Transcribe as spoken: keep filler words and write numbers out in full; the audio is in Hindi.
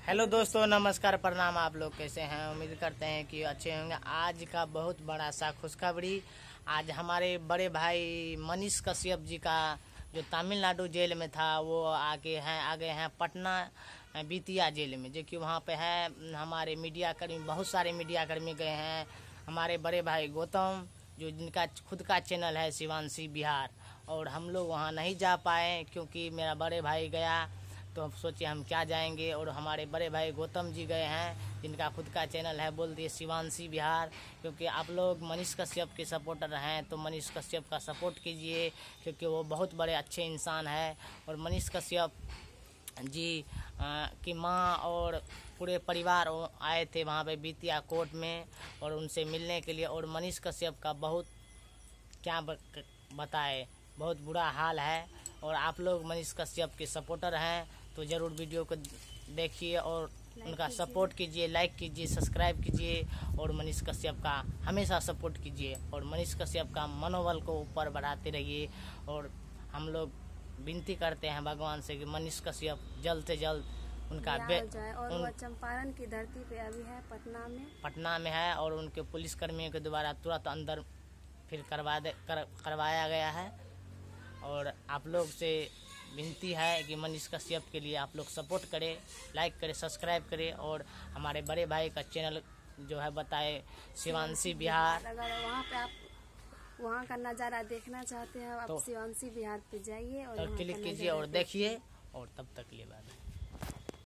हेलो दोस्तों, नमस्कार, प्रणाम। आप लोग कैसे हैं? उम्मीद करते हैं कि अच्छे होंगे। आज का बहुत बड़ा सा खुशखबरी, आज हमारे बड़े भाई मनीष कश्यप जी का जो तमिलनाडु जेल में था वो आगे हैं आ गए हैं पटना बेतिया जेल में, जो कि वहाँ पे है हमारे मीडिया कर्मी, बहुत सारे मीडिया कर्मी गए हैं। हमारे बड़े भाई गौतम, जो जिनका खुद का चैनल है शिवांशी बिहार, और हम लोग वहाँ नहीं जा पाए क्योंकि मेरा बड़े भाई गया तो हम सोचे हम क्या जाएंगे। और हमारे बड़े भाई गौतम जी गए हैं, जिनका खुद का चैनल है बोल दिए शिवांशी बिहार। क्योंकि आप लोग मनीष कश्यप के सपोर्टर हैं तो मनीष कश्यप का सपोर्ट कीजिए, क्योंकि वो बहुत बड़े अच्छे इंसान है। और मनीष कश्यप जी आ, की माँ और पूरे परिवार आए थे वहाँ पे बेतिया कोर्ट में, और उनसे मिलने के लिए। और मनीष कश्यप का बहुत क्या बताए, बहुत बुरा हाल है। और आप लोग मनीष कश्यप के सपोर्टर हैं तो ज़रूर वीडियो को देखिए और उनका सपोर्ट कीजिए, लाइक कीजिए, सब्सक्राइब कीजिए, और मनीष कश्यप का हमेशा सपोर्ट कीजिए और मनीष कश्यप का मनोबल को ऊपर बढ़ाते रहिए। और हम लोग विनती करते हैं भगवान से कि मनीष कश्यप जल्द से जल्द उनका बे जाए। और उन, वो चंपारण की धरती पे अभी है, पटना में पटना में है, और उनके पुलिस कर्मियों के द्वारा तुरंत अंदर फिर करवा दे कर, करवाया गया है। और आप लोग से विनती है कि मनीष कश्यप के लिए आप लोग सपोर्ट करें, लाइक करें, सब्सक्राइब करें, और हमारे बड़े भाई का चैनल जो है बताए शिवांशी बिहार। अगर वहाँ पे आप वहाँ का नज़ारा देखना चाहते हैं, आप तो शिवांशी बिहार पे जाइए और क्लिक कीजिए और देखिए। और तब तक लिए बाय।